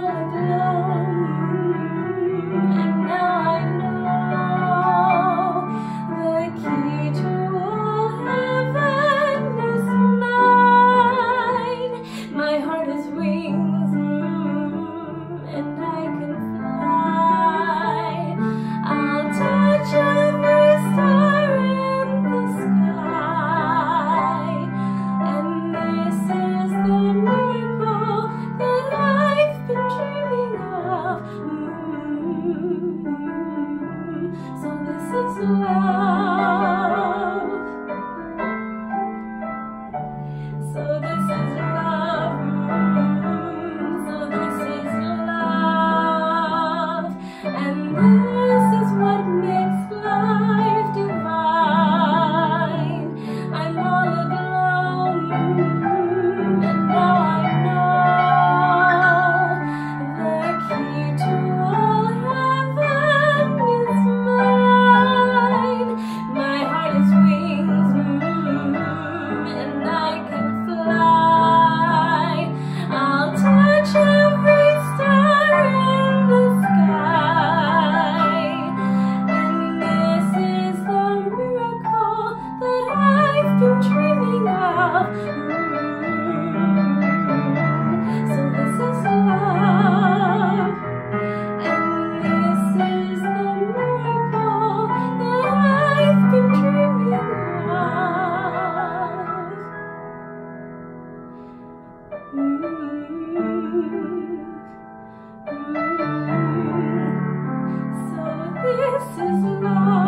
aglow, and now I know the key to all heaven is mine. My heart has wings, and I can fly. I'll touch every star in the sky, and this is the miracle that I've been dreaming of. So this is love. So this is love. So this is love. And this is what makes life divine. I'm all aglow, and now I know the key to all heaven is mine. My heart is wings, and I can fly. I'll touch every star in the sky, and this is the miracle that I've been dreaming of. So this is love, and this is the miracle that I've been dreaming of. So this is love.